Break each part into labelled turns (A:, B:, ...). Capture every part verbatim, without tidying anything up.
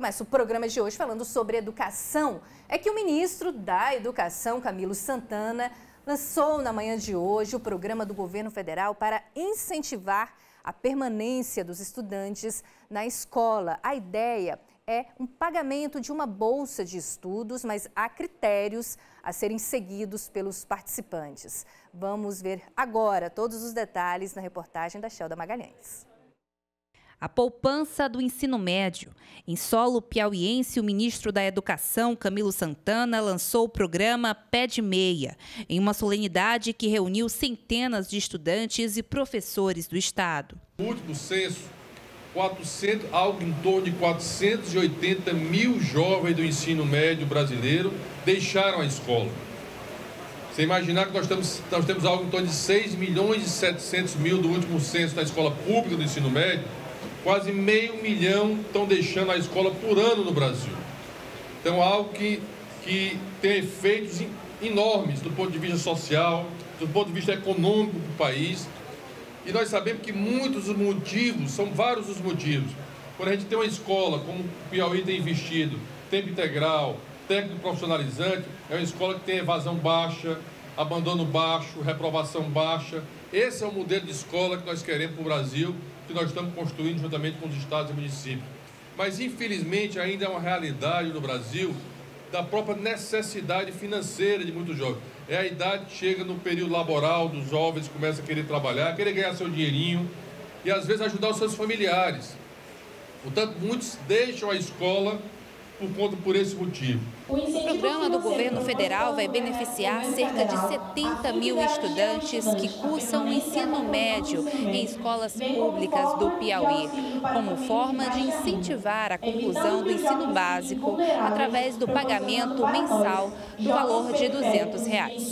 A: começa o programa de hoje falando sobre educação. É que o ministro da Educação, Camilo Santana, lançou na manhã de hoje o programa do governo federal para incentivar a permanência dos estudantes na escola. A ideia é um pagamento de uma bolsa de estudos, mas há critérios a serem seguidos pelos participantes. Vamos ver agora todos os detalhes na reportagem da Shelda Magalhães.
B: A poupança do ensino médio. Em solo piauiense, o ministro da Educação, Camilo Santana, lançou o programa Pé de Meia, em uma solenidade que reuniu centenas de estudantes e professores do estado.
C: No último censo, quatrocentos, algo em torno de quatrocentos e oitenta mil jovens do ensino médio brasileiro deixaram a escola. Você imaginar que nós temos, nós temos algo em torno de seis milhões e setecentos mil do último censo na escola pública do ensino médio, quase meio milhão estão deixando a escola por ano no Brasil. Então, algo que, que tem efeitos enormes do ponto de vista social, do ponto de vista econômico do país. E nós sabemos que muitos dos motivos, são vários os motivos. Quando a gente tem uma escola, como o Piauí tem investido, tempo integral, técnico profissionalizante, é uma escola que tem evasão baixa, abandono baixo, reprovação baixa. Esse é o modelo de escola que nós queremos para o Brasil, que nós estamos construindo juntamente com os estados e municípios. Mas, infelizmente, ainda é uma realidade no Brasil da própria necessidade financeira de muitos jovens. É a idade que chega no período laboral dos jovens, começa a querer trabalhar, querer ganhar seu dinheirinho e, às vezes, ajudar os seus familiares. Portanto, muitos deixam a escola por conta por esse motivo.
B: O programa do governo federal vai beneficiar cerca de setenta mil estudantes que cursam o ensino médio em escolas públicas do Piauí, como forma de incentivar a conclusão do ensino básico através do pagamento mensal do valor de duzentos reais.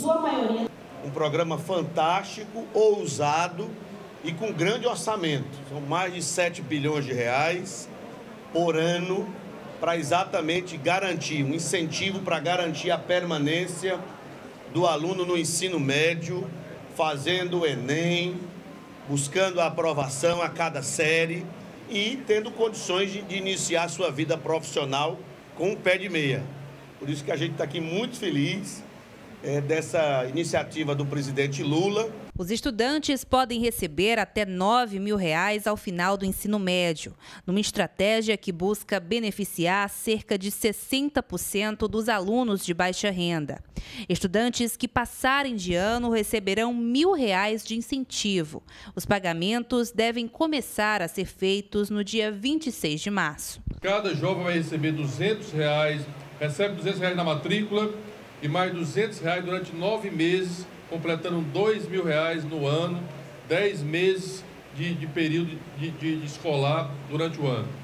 D: Um programa fantástico, ousado e com grande orçamento. São mais de sete bilhões de reais por ano, para exatamente garantir, um incentivo para garantir a permanência do aluno no ensino médio, fazendo o Enem, buscando a aprovação a cada série e tendo condições de, de iniciar sua vida profissional com um pé de meia. Por isso que a gente está aqui muito feliz é, dessa iniciativa do presidente Lula.
B: Os estudantes podem receber até nove mil reais ao final do ensino médio, numa estratégia que busca beneficiar cerca de sessenta por cento dos alunos de baixa renda. Estudantes que passarem de ano receberão mil reais de incentivo. Os pagamentos devem começar a ser feitos no dia vinte e seis de março.
C: Cada jovem vai receber duzentos reais, recebe duzentos reais na matrícula e mais duzentos reais durante nove meses, completando dois mil reais no ano, dez meses de, de período de, de, de escolar durante o ano.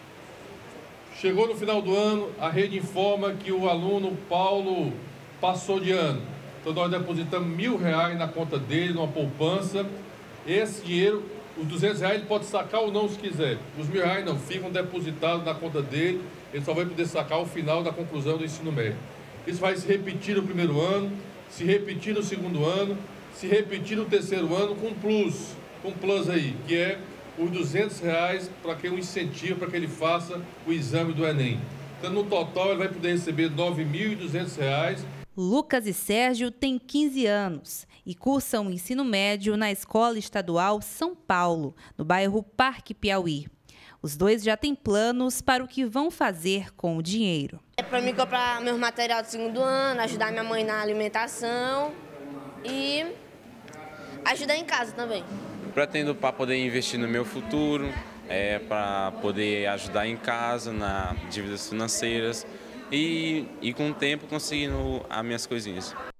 C: Chegou no final do ano, a rede informa que o aluno Paulo passou de ano. Então nós depositamos mil reais na conta dele, numa poupança. Esse dinheiro, os duzentos reais, ele pode sacar ou não se quiser. Os mil reais não, ficam depositados na conta dele, ele só vai poder sacar ao final da conclusão do ensino médio. Isso vai se repetir no primeiro ano, se repetir no segundo ano, se repetir no terceiro ano com plus, com plus aí, que é os duzentos reais para que um incentivo para que ele faça o exame do Enem. Então, no total, ele vai poder receber nove mil e duzentos reais.
B: Lucas e Sérgio têm quinze anos e cursam o ensino médio na Escola Estadual São Paulo, no bairro Parque Piauí. Os dois já têm planos para o que vão fazer com o dinheiro.
E: É para mim comprar meus materiais do segundo ano, ajudar minha mãe na alimentação e ajudar em casa também.
F: Pretendo para poder investir no meu futuro, é, para poder ajudar em casa, nas dívidas financeiras e, e com o tempo conseguindo as minhas coisinhas.